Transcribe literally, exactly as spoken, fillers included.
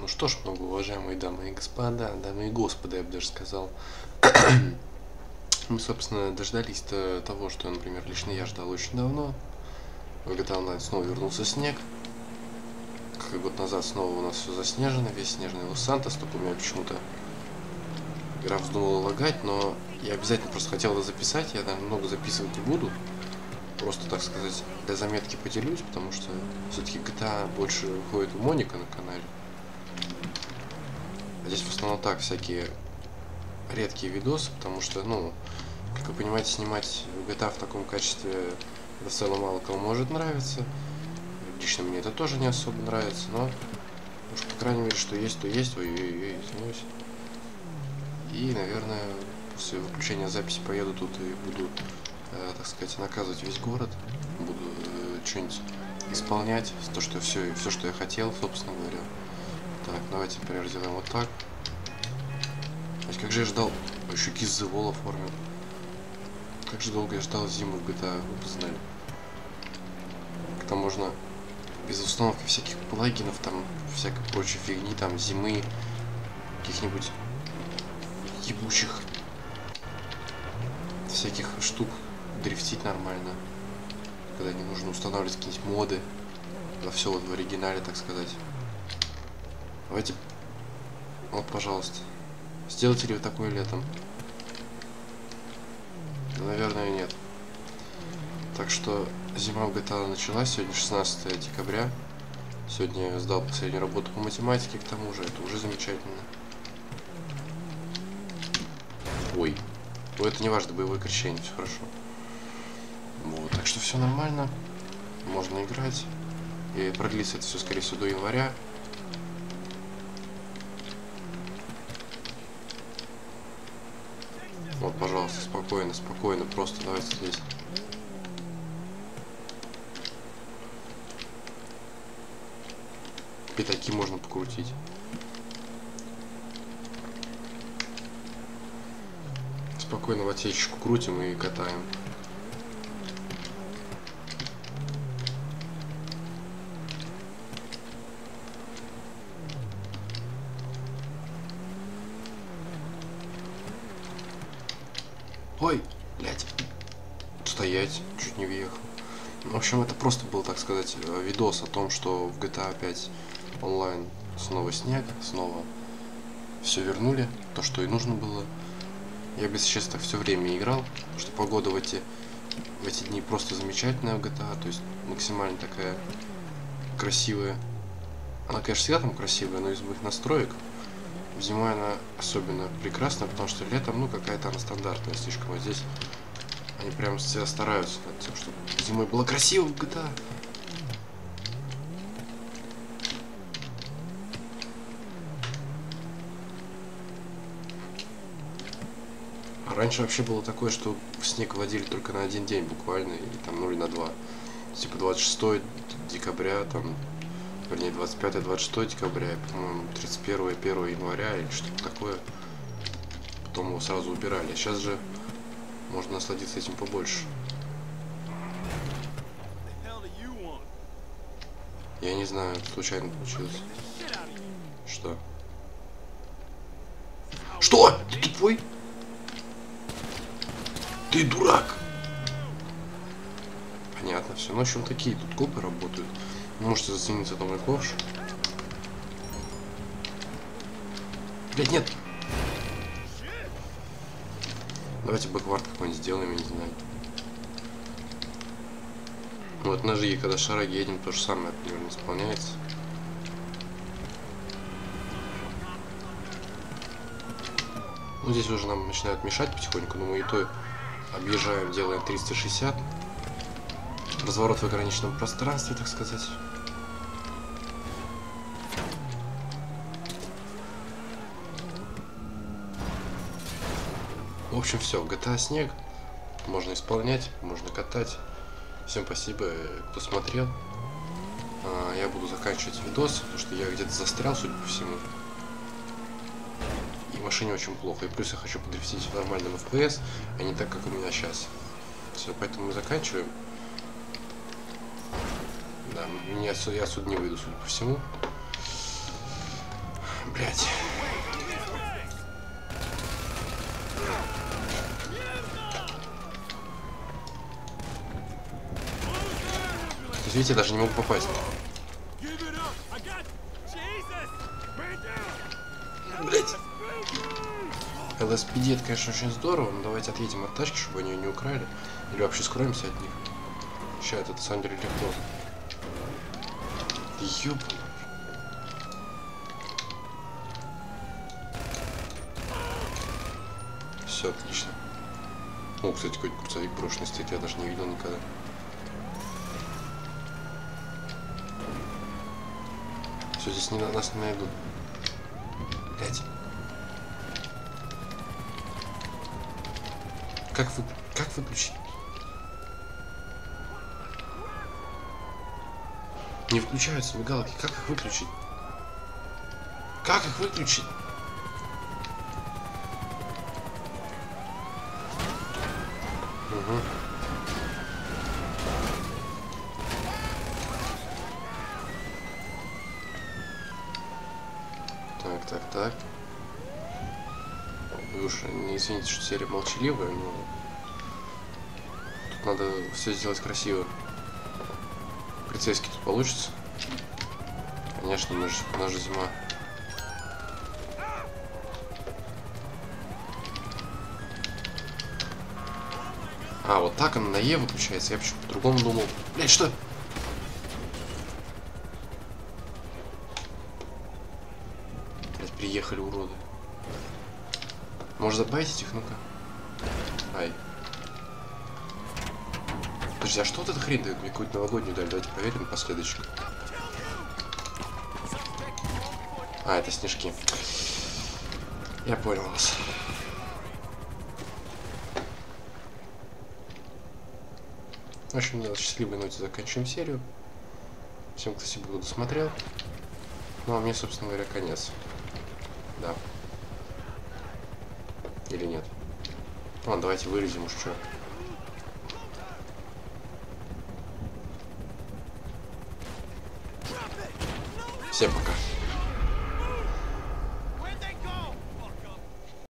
Ну что ж, многоуважаемые дамы и господа, дамы и господа, я бы даже сказал. Мы, собственно, дождались того, что, например, лично я ждал очень давно. В джи ти эй Online снова вернулся снег. Как год назад снова у нас все заснежено, весь снежный Лос-Сантос, только у меня почему-то игра вздумала лагать, но я обязательно просто хотел это записать, я, наверное, много записывать не буду. Просто, так сказать, для заметки поделюсь, потому что все-таки джи ти эй больше выходит у Моника на канале. А здесь в основном так, всякие редкие видосы, потому что, ну, как вы понимаете, снимать джи ти эй в таком качестве в целом мало кому может нравиться. Лично мне это тоже не особо нравится, но уж по крайней мере, что есть, то есть. Ой-ой-ой, извиняюсь. И, наверное, после выключения записи поеду тут и буду, э, так сказать, наказывать весь город. Буду э, что-нибудь исполнять, то, что все, все, что я хотел, собственно говоря. Так, давайте, например, сделаем вот так. То есть, как же я ждал, еще Kiss the Wall оформил. Как же долго я ждал зиму в джи ти эй, вы бы знали. Там можно без установки всяких плагинов, там всякой прочей фигни, там зимы, каких-нибудь ебучих всяких штук дрифтить нормально, когда не нужно устанавливать какие-нибудь моды, во все вот в оригинале, так сказать. Давайте, вот, пожалуйста, сделайте ли вы такое летом? Наверное, нет. Так что зима в джи ти эй началась, сегодня шестнадцатое декабря. Сегодня я сдал последнюю работу по математике, к тому же, это уже замечательно. Ой, ну это не важно, боевое крещение, все хорошо. Вот, так что все нормально, можно играть. И продлится это все, скорее всего, до января. Вот, пожалуйста, спокойно, спокойно, просто давайте здесь. Пятаки можно покрутить. Спокойно в отсечку крутим и катаем. Ой, блядь. Стоять, чуть не въехал. В общем, это просто был, так сказать, видос о том, что в джи ти эй пять онлайн снова снег, снова все вернули, то, что и нужно было. Я бы сейчас так все время играл, потому что погода в эти, в эти дни просто замечательная в джи ти эй, то есть максимально такая красивая. Она, конечно, всегда там красивая, но из моих настроек зимой она особенно прекрасная, потому что летом, ну, какая-то она стандартная слишком, а здесь они прям всегда стараются над тем, чтобы зимой было красиво в джи ти эй. А раньше вообще было такое, что снег вводили только на один день буквально, или там, ну, или на два. Типа двадцать шестое декабря, там, вернее, двадцать пятое двадцать шестое декабря, по-моему, тридцать первое первое января или что-то такое. Потом его сразу убирали. А сейчас же можно насладиться этим побольше. Я не знаю, случайно получилось. Что? Что? Ты тупой? Ты дурак! Понятно, все. Ну, в общем, такие тут копы работают. Можете заценить это мой ковш. Блять, нет! Давайте бэквард какой-нибудь сделаем, я не знаю. Вот на жиге, когда шараги едем, то же самое примерно исполняется. Ну, здесь уже нам начинают мешать потихоньку, но мы и то объезжаем, делаем триста шестьдесят. Разворот в ограниченном пространстве, так сказать. В общем, все, джи ти эй снег. Можно исполнять, можно катать. Всем спасибо, кто смотрел. Я буду заканчивать видос, потому что я где-то застрял, судя по всему. И машине очень плохо. И плюс я хочу подрифтить в нормальном эф пи эс, а не так, как у меня сейчас. Все, поэтому мы заканчиваем. Да, я, я отсюда не выйду, судя по всему. Блять. То есть, видите, я даже не могу попасть. Блять. эл эс пи ди это, конечно, очень здорово, но давайте отъедем от тачки, чтобы они ее не украли. Или вообще скроемся от них. Сейчас, это на самом деле легко. Ёбаный. Все отлично. О, кстати, какой-то грузовик брошенный стоит, я даже не видел никогда. Все, здесь не, нас не найдут. Блять. Как вы... Как выключить? Не включаются мигалки. Как их выключить? Как их выключить? Угу. Так, так, так. Вы уж не извините, что серия молчаливая, но тут надо все сделать красиво. Полицейский тут получится? Конечно, мы же, у нас же зима. А, вот так он на Е выключается. Я почему-то по-другому думал. Блять, что? Блять, приехали уроды. Может забайтить их? Ну-ка. Ай. Подожди, а что вот эта хрень дает? Мне какую-то новогоднюю дали. Давайте проверим последочек. А, это снежки. Я понял вас. В общем, на счастливой ноте заканчиваем серию. Всем, кто сегодня досмотрел. Ну, а мне, собственно говоря, конец. Да. Или нет? Ладно, давайте вырежем уж что. Всем пока.